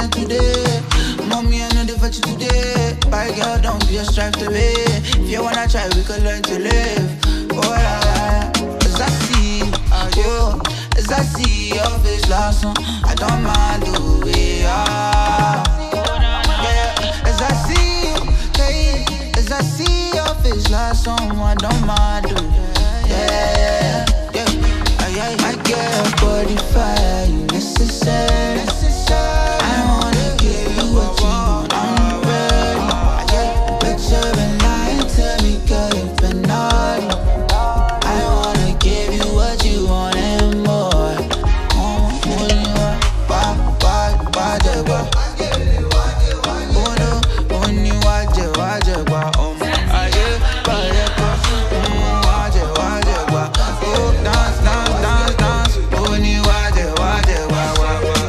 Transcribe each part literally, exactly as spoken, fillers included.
not today. Mommy, I know the for you today. Bye girl, don't be a strive to be. If you wanna try, we could learn to live. Oh yeah, as I see you, as I see your face last song, I don't mind the way I. Yeah, as I see you, hey, as I see your face last song, I don't mind the. Yeah, yeah, yeah. I get a body fire, you necessary. I wanna give you what you want, I'm ready. But you've been lying to me, girl, you've been naughty. I wanna give you what you want and more. Oh, more than you want. Why, why, why, why, why? Oh no, when you watch it, watch it, why? Oh my, I get, why, why? Watch it, watch it, why? Oh, dance, dance, dance, dance. When you watch it, watch it, why, why, why?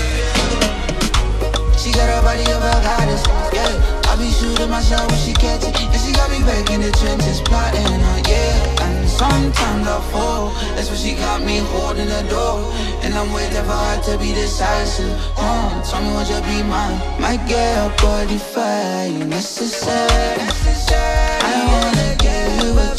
She got her body of a goddess, yeah. I be shooting my shot when she catch it, and she got me back in the trenches plotting, uh, yeah. And sometimes I fall, that's when she got me holding the door, and I'm waiting for her to be decisive. Oh, tell me would you be mine? Might get a body fire, you necessary. I wanna give you a